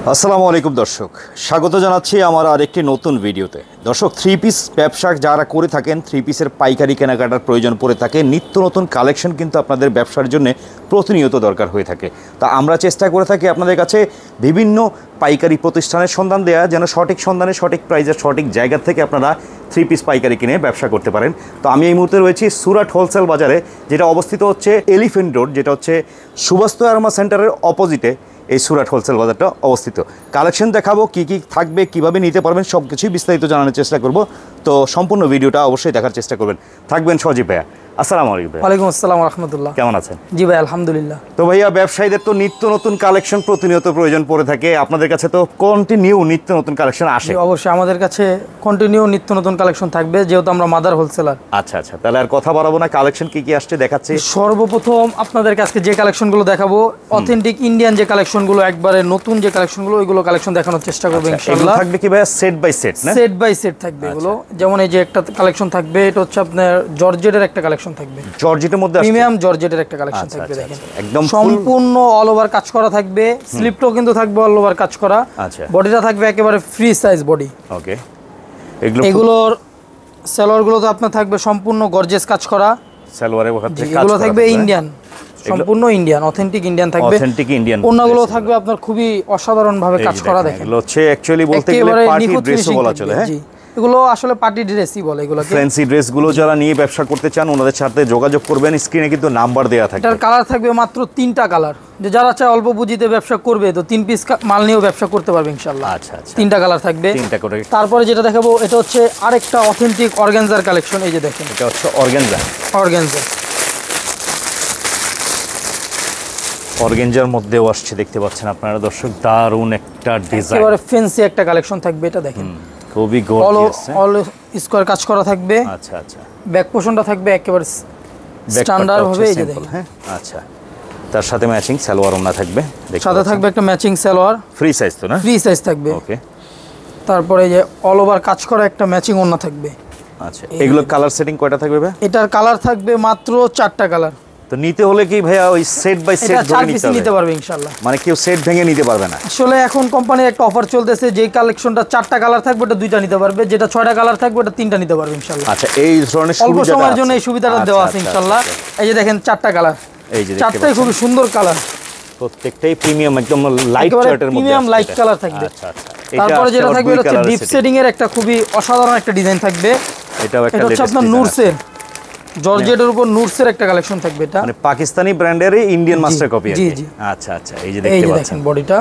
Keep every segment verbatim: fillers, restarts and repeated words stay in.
আসসালামু আলাইকুম দর্শক, স্বাগত জানাচ্ছি আমার আরেকটি নতুন ভিডিওতে। দর্শক, থ্রি পিস ব্যবসা যারা করে থাকেন, থ্রি পিসের পাইকারি কেনাকাটার প্রয়োজন পড়ে থাকে, নিত্য নতুন কালেকশন কিন্তু আপনাদের ব্যবসার জন্য প্রতিনিয়ত দরকার হয়ে থাকে। তা আমরা চেষ্টা করে থাকি আপনাদের কাছে বিভিন্ন পাইকারি প্রতিষ্ঠানের সন্ধান দেওয়া, যেন সঠিক সন্ধানে সঠিক প্রাইজের সঠিক জায়গা থেকে আপনারা থ্রি পিস পাইকারি কিনে ব্যবসা করতে পারেন। তো আমি এই মুহূর্তে রয়েছি সুরাট হোলসেল বাজারে, যেটা অবস্থিত হচ্ছে এলিফেন্ট রোড, যেটা হচ্ছে সুবাস্তু আরমা সেন্টারের অপোজিটে এই সুরাট হোলসেল বাজারটা অবস্থিত। কালেকশন দেখাবো, কি কি থাকবে, কিভাবে নিতে পারবেন, সব কিছুই বিস্তারিত জানানোর চেষ্টা করব। তো সম্পূর্ণ ভিডিওটা অবশ্যই দেখার চেষ্টা করবেন। থাকবেন সজীব ভাইয়া। আসসালামু আলাইকুম ভাই। ওয়ালাইকুম আসসালাম ওয়া রাহমাতুল্লাহ। কেমন আছেন? জি ভাই, আলহামদুলিল্লাহ। তো ভাইয়া, ব্যবসায়ীদের তো নিত্য নতুন কালেকশন প্রতিনিয়ত প্রয়োজন পড়ে থাকে, আপনাদের কাছে তো কন্টিনিউ নিত্য নতুন কালেকশন আসে? অবশ্যই আমাদের কাছে কন্টিনিউ নিত্য নতুন কালেকশন থাকবে, যেহেতু আমরা মাদার হোলসেলার। আচ্ছা আচ্ছা, তাহলে আর কথা বাড়াবো না, কালেকশন কি কি আসছে দেখাচ্ছি। সর্বপ্রথম আপনাদের কাছে যে কালেকশনগুলো দেখাবো, অথেন্টিক ইন্ডিয়ান যে কালেকশনগুলো, একবারে নতুন যে কালেকশনগুলো, ওইগুলো কালেকশন দেখানোর চেষ্টা করব ইনশাআল্লাহ। এগুলো থাকবে কি ভাইয়া সেট বাই সেট না? সেট বাই সেট থাকবে এগুলো। যেমন এই যে একটা কালেকশন থাকবে, এটা হচ্ছে আপনার জর্জেটের একটা কালেকশন থাকবে। জর্জেটের মধ্যে প্রিমিয়াম জর্জেটের একটা কালেকশন থাকবে, দেখেন একদম সম্পূর্ণ অল ওভার কাজ করা থাকবে। স্লিপটাও কিন্তু থাকবে অল ওভার কাজ করা। আচ্ছা, বডিটা থাকবে একেবারে ফ্রি সাইজ বডি। ওকে। এগুলো এগুলোর সালোয়ারগুলো তো আপনার থাকবে সম্পূর্ণ গর্জিয়াস কাজ করা। সালোয়ারে ওখানে কাজ এগুলো থাকবে ইন্ডিয়ান, সম্পূর্ণ ইন্ডিয়ান, অথেন্টিক ইন্ডিয়ান থাকবে। অথেন্টিক ইন্ডিয়ান ওনাগুলো থাকবে আপনার খুবই অসাধারণ ভাবে কাজ করা। দেখেন এগুলো হচ্ছে অ্যাকচুয়ালি বলতে গেলে পার্টি ড্রেসও বলা চলে। হ্যাঁ, এগুলো আসলে পার্টি ড্রেসই বলে এগুলোকে। ফ্যান্সি ড্রেসগুলো যারা নিয়ে ব্যবসা করতে চান, ওনাদের সাথে যোগাযোগ করবেন। স্ক্রিনে কিন্তু নাম্বার দেওয়া থাকে। এটার কালার থাকবে মাত্র তিনটা কালার, যে যারা চায় অল্প পুঁজিতে ব্যবসা করবে তো তিন পিস মাল নিয়েও ব্যবসা করতে পারবে ইনশাআল্লাহ। আচ্ছা আচ্ছা, তিনটা কালার থাকবে, তিনটা করে। তারপরে যেটা দেখাবো, এটা হচ্ছে আরেকটা অথেন্টিক অর্গানজার কালেকশন। এই যে দেখেন, এটা হচ্ছে অর্গানজা। অর্গানজা অর্গানজার মধ্যেও আসছে, দেখতে পাচ্ছেন আপনারা দর্শক, দারুণ একটা ডিজাইন, একেবারে ফ্যান্সি একটা কালেকশন থাকবে। এটা দেখেন খুবই গর্জিয়াস, অল স্কয়ার কাজ করা থাকবে। আচ্ছা আচ্ছা, ব্যাক পোরশনটা থাকবে একেবারে স্ট্যান্ডার্ড ভাবে। এই যে দেখেন, হ্যাঁ আচ্ছা, তার সাথে ম্যাচিং সালোয়ার ওড়না থাকবে, সাথে থাকবে একটা ম্যাচিং সালোয়ার, ফ্রি সাইজ তো না? ফ্রি সাইজ থাকবে। ওকে। তারপরে এই যে অল ওভার কাজ করা একটা ম্যাচিং ওড়না থাকবে। আচ্ছা, এগুলো কালার সেটিং কয়টা থাকবে ভাই? এটার কালার থাকবে মাত্র চারটা কালার। তো নিতে হলে কি ভাইয়া ওই সেট বাই সেট ধরে নিতে হবে? নিতে পারবে ইনশাআল্লাহ, মানে কেউ সেট ভেঙে নিতে পারবে না? আসলে এখন কোম্পানির একটা অফার চলতেছে, যে কালেকশনটা চারটা কালার থাকবে ওটা দুইটা নিতে পারবে, যেটা ছয়টা কালার থাকবে ওটা তিনটা নিতে পারবে ইনশাআল্লাহ। আচ্ছা, এই ধরনের অল্প সময়ের জন্য এই সুবিধাটা দেওয়া আছে ইনশাআল্লাহ। এই যে দেখেন চারটা কালার, এই যে চারটাই খুব সুন্দর কালার, প্রত্যেকটাই প্রিমিয়াম, একদম লাইট চার্টের মধ্যে প্রিমিয়াম লাইট কালার থাকবে। আচ্ছা আচ্ছা, তারপরে যেটা থাকবে এটা হচ্ছে ডিপ সেটিং এর একটা খুবই অসাধারণ একটা ডিজাইন থাকবে। এটাও একটা এটা হচ্ছে আপনার নুরসের জর্জেটের উপর নুরসের একটা কালেকশন থাকবে। এটা মানে পাকিস্তানি ব্র্যান্ডের ইন্ডিয়ান মাস্টার কপি আছে। জি জি, আচ্ছা আচ্ছা, এই যে দেখতে পাচ্ছেন বডিটা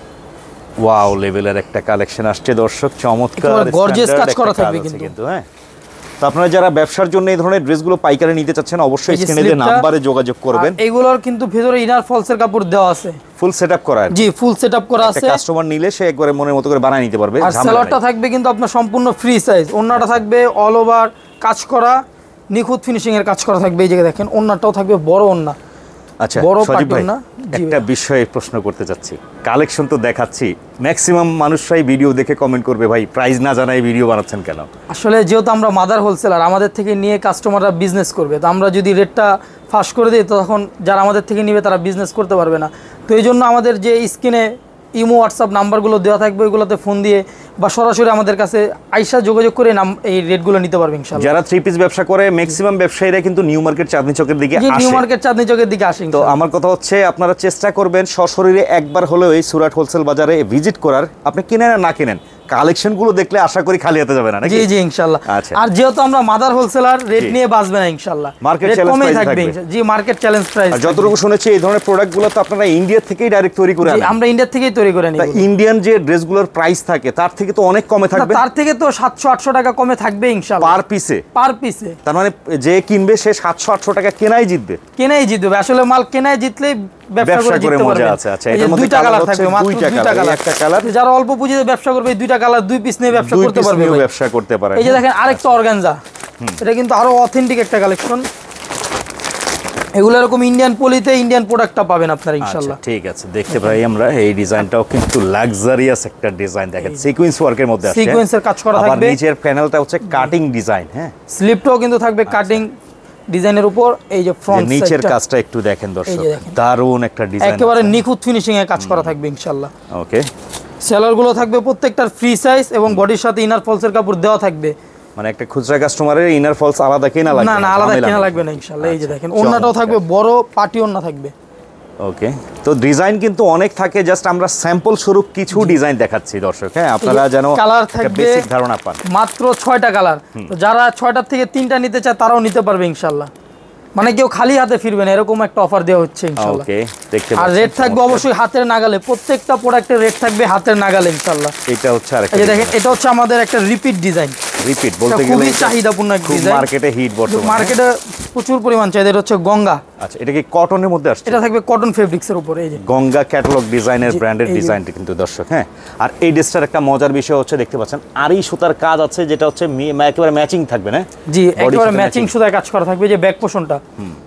ওয়াও লেভেলের একটা কালেকশন আসছে দর্শক, চমৎকার গর্জিয়াস কাজ করা থাকবে কিন্তু। হ্যাঁ, তো আপনারা যারা ব্যবসার জন্য এই ধরনের ড্রেসগুলো পাইকারি নিতে চাচ্ছেন, অবশ্যই স্ক্রিনে যে নম্বরে যোগাযোগ করবেন। এগুলোর কিন্তু ভিতরে ইনার ফলসের কাপড় দেওয়া আছে, ফুল সেটআপ করা আছে। জি, ফুল সেটআপ করা আছে। কাস্টমার নিলে সে একবারে মনের মতো করে বানিয়ে নিতে পারবে। আর সালোয়ারটা থাকবে কিন্তু আপনার সম্পূর্ণ ফ্রি সাইজ, ওন্নাটা থাকবে অল ওভার কাজ করা, নিখুঁত ফিনিশিং এর কাজ করা থাকবে। এই জায়গায় দেখেন ওন্নাটাও থাকবে বড় ওন্না। আচ্ছা সজীব ভাই, একটা বিষয়ে প্রশ্ন করতে চাচ্ছি। কালেকশন তো দেখাচ্ছি, ম্যাক্সিমাম মানুষরাই ভিডিও দেখে কমেন্ট করবে, ভাই প্রাইস না জানাই ভিডিও বানাচ্ছেন কেন? আসলে যেহেতু আমরা মাদার হোলসেলার, আমাদের থেকে নিয়ে কাস্টমাররা বিজনেস করবে, তো আমরা যদি রেটটা ফাঁস করে দিই তো তখন যারা আমাদের থেকে নিবে তারা বিজনেস করতে পারবে না। তো এই জন্য আমাদের যে স্ক্রিনে ইমো হোয়াটসঅ্যাপ নাম্বারগুলো দেওয়া থাকবে, ওইগুলোতে ফোন দিয়ে বা সরাসরি আমাদের কাছে আইসা যোগাযোগ করে নাম এই রেটগুলো নিতে পারবে ইনশাআল্লাহ। যারা থ্রি পিস ব্যবসা করে ম্যাক্সিমাম ব্যবসায়ীরা কিন্তু নিউ মার্কেট চাঁদনী চকের দিকে আসে। নিউ মার্কেট চাঁদনী চকের দিকে আসে। তো আমার কথা হচ্ছে, আপনারা চেষ্টা করবেন সশরীরে একবার হলেও এই সুরাট হোলসেল বাজারে ভিজিট করার। আপনি কিনেন আর না কিনেন, কালেকশনগুলো দেখলে আশা করি খালি হাতে যাবে না নাকি? জি জি ইনশাআল্লাহ। আচ্ছা, আর যেহেতু আমরা মাদার হোলসেলার, রেট নিয়ে বাঁচবে না ইনশাআল্লাহ, মার্কেট চ্যালেঞ্জ প্রাইস থাকবে। জি, মার্কেট চ্যালেঞ্জ প্রাইস। আর যতটুকু শুনেছি এই ধরনের প্রোডাক্টগুলো তো আপনারা ইন্ডিয়া থেকেই ডাইরেক্ট তৈরি করে আনেন? আমরা ইন্ডিয়া থেকেই তৈরি করে নিই। ইন্ডিয়ান যে ড্রেসগুলোর প্রাইস থাকে তার থেকে তো অনেক কমে থাকবে? তার থেকে তো সাতশো আটশো টাকা কমে থাকবে ইনশাআল্লাহ পার পিসে। পার পিসে, তার মানে যে কিনবে সে সাতশো আটশো টাকা কেনাই জিতবে। কেনাই জিতবে, আসলে মাল কেনাই জিতলেই ব্যবসা করে জিততে পারবে। আচ্ছা আচ্ছা, এটার মধ্যে দুইটা কালার থাকবে, মাত্র দুইটা কালার। একটা কালার, যারা অল্প পুঁজিতে ব্যবসা করবে দুইটা কালার দুই পিস নিয়ে ব্যবসা করতে পারবে, ব্যবসা করতে পারে। এই যে দেখেন আরেকটা অর্গানজা, এটা কিন্তু আরো অথেন্টিক একটা কালেকশন। এগুলো এরকম ইন্ডিয়ান পলিতে ইন্ডিয়ান প্রোডাক্টটা পাবেন আপনারা ইনশাআল্লাহ। ঠিক আছে, দেখতে পাই আমরা এই ডিজাইনটাও কিন্তু লাক্সারিয়াস একটা ডিজাইন। দেখেন সিকোয়েন্স ওয়ার্কের মধ্যে আছে, সিকোয়েন্সের কাজ করা থাকবে। আবার নিচের প্যানেলটা হচ্ছে কাটিং ডিজাইন। হ্যাঁ, স্লিপটাও কিন্তু থাকবে কাটিং ডিজাইনের উপর। এই যে ফ্রন্ট নিচের কাজটা একটু দেখেন দর্শক, দারুণ একটা ডিজাইন, একেবারে নিখুঁত ফিনিশিং এ কাজ করা থাকবে ইনশাআল্লাহ। ওকে, সেলারগুলো থাকবে প্রত্যেকটার ফ্রি সাইজ এবং বডির সাথে ইনার ফলসের কাপড় দেওয়া থাকবে। মানে একটা খুচরা কাস্টমারের ইনার ফলস আলাদা কেনা লাগবে না না আলাদা কেনা লাগবে না ইনশাআল্লাহ। এই যে দেখেন ওন্নাটাও থাকবে বড় পার্টি ওন্না থাকবে। ওকে, তো ডিজাইন কিন্তু অনেক থাকে, জাস্ট আমরা স্যাম্পল স্বরূপ কিছু ডিজাইন দেখাচ্ছি দর্শক। হ্যাঁ, আপনারা যেন কালার থাকবে বেসিক ধারণা পান। মাত্র ছয়টা কালার, তো যারা ছয়টার থেকে তিনটা নিতে চায় তারাও নিতে পারবে ইনশাআল্লাহ। মানে কেউ খালি হাতে ফিরবে না, এরকম একটা অফার দেওয়া হচ্ছে ইনশাআল্লাহ। ওকে, দেখতে আর রেট থাকবে অবশ্যই হাতের নাগালে, প্রত্যেকটা প্রোডাক্টের রেট থাকবে হাতের নাগালে ইনশাআল্লাহ। এটা হচ্ছে আরেকটা, এই যে দেখেন এটা হচ্ছে আমাদের একটা রিপিট ডিজাইন। রিপিট বলতে গেলে খুবই চাহিদাপূর্ণ একটা ডিজাইন, মার্কেটে হিট বর্তমানে, মার্কেটে প্রচুর পরিমাণ চাহিদা। এটা হচ্ছে গঙ্গা। আচ্ছা, এটা কি কটনের মধ্যে আসছে? এটা থাকবে কটন ফেব্রিক্স এর উপরে। এই যে গঙ্গা ক্যাটালগ ডিজাইনের ব্র্যান্ডের ডিজাইনটা কিন্তু দর্শক। হ্যাঁ, আর এই ড্রেসটার একটা মজার বিষয় হচ্ছে দেখতে পাচ্ছেন আরই সুতার কাজ আছে, যেটা হচ্ছে একেবারে ম্যাচিং থাকবে না? জি, একেবারে ম্যাচিং সুতায় কাজ করা থাকবে। যে ব্যাক পোরশনটা,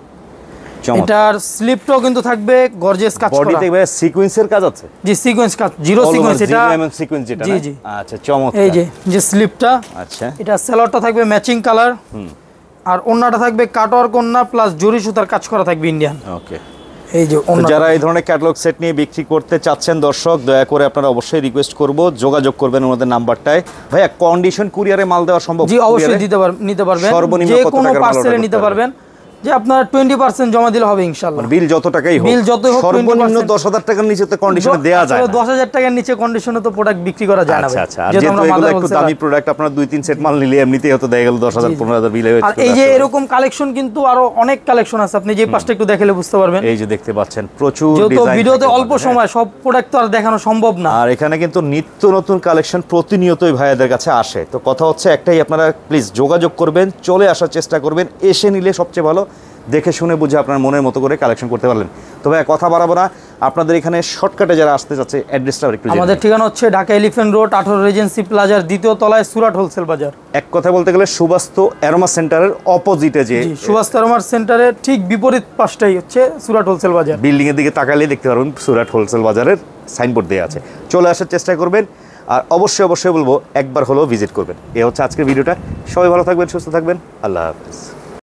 এটার স্লিপটাও কিন্তু থাকবে গর্জিয়াস কাজ করা। বডিতে এবারে সিকোয়েন্সের কাজ আছে। জি, সিকোয়েন্স কাজ, জিরো সিকোয়েন্স। এটা এমএম সিকোয়েন্স যেটা। জি জি, আচ্ছা, চমৎকার। এই যে যে স্লিপটা, আচ্ছা, এটা সেলারটা থাকবে ম্যাচিং কালার। হুম, আর ওন্নাটা থাকবে কাটওয়ার্ক ওন্না প্লাস জরি সুতার কাজ করা থাকবে ইন্ডিয়ান। ওকে, এই যে ওন্না। যারা এই ধরনের ক্যাটালগ সেট নিয়ে বিক্রি করতে চাচ্ছেন দর্শক, দয়া করে আপনারা অবশ্যই রিকোয়েস্ট করব যোগাযোগ করবেন ওনাদের নাম্বারটায়। ভাইয়া, কন্ডিশন কুরিয়ারে মাল দেওয়া সম্ভব? জি, অবশ্যই দিতে পারবেন, নিতে পারবেন। সর্বনিম্ন যে কত কোনো টাকার মাল পার্সেলে অর্ডার নিতে করতে পারবেন। যে আপনার টোয়েন্টি পার্সেন্ট জমা দিলে হবে ইনশাআল্লাহ। বিল যত টাকাই হোক, বিল যতই হোক, সর্বনিম্ন দশ হাজার টাকার নিচে তো কন্ডিশনে দেয়া যায় না। দশ হাজার টাকার নিচে কন্ডিশনে তো প্রোডাক্ট বিক্রি করা যায় না। আচ্ছা আচ্ছা, আর যেহেতু এগুলো একটু দামি প্রোডাক্ট, আপনার দুই তিন সেট মাল নিলে এমনিতেই হয়তো দেখা গেল দশ হাজার পনেরো হাজার বিল হয়ে। আর এই যে এরকম কালেকশন কিন্তু আরো অনেক কালেকশন আছে, আপনি যে পাশটা একটু দেখালে বুঝতে পারবেন। এই যে দেখতে পাচ্ছেন প্রচুর যেহেতু ডিজাইন, ভিডিওতে অল্প সময় সব প্রোডাক্ট তো আর দেখানো সম্ভব না। আর এখানে কিন্তু নিত্য নতুন কালেকশন প্রতিনিয়তই ভাইয়াদের কাছে আসে। তো কথা হচ্ছে একটাই, আপনারা প্লিজ যোগাযোগ করবেন, চলে আসার চেষ্টা করবেন, এসে নিলে সবচেয়ে ভালো, দেখে শুনে বুঝে আপনার মনের মতো করে কালেকশন করতে পারলেন। তো ভাই কথা বাড়াবো না, আপনাদের এখানে শর্টকাটে যারা আসতে যাচ্ছে অ্যাড্রেসটা একটু। আমাদের ঠিকানা হচ্ছে ঢাকা এলিফ্যান্ট রোড আঠারো রেজেন্সি প্লাজার দ্বিতীয় তলায়, সুরাট হোলসেল বাজার। এক কথা বলতে গেলে সুবাস্তু অ্যারোমা সেন্টারের অপোজিটে, যে সুবাস্তু অ্যারোমা সেন্টারের ঠিক বিপরীত পাশটাই হচ্ছে সুরাট হোলসেল বাজার। বিল্ডিং এর দিকে তাকালেই দেখতে পারবেন সুরাট হোলসেল বাজারের সাইনবোর্ড দেওয়া আছে। চলে আসার চেষ্টা করবেন, আর অবশ্যই অবশ্যই বলবো একবার হলেও ভিজিট করবেন। এ হচ্ছে আজকের ভিডিওটা। সবাই ভালো থাকবেন, সুস্থ থাকবেন, আল্লাহ হাফেজ।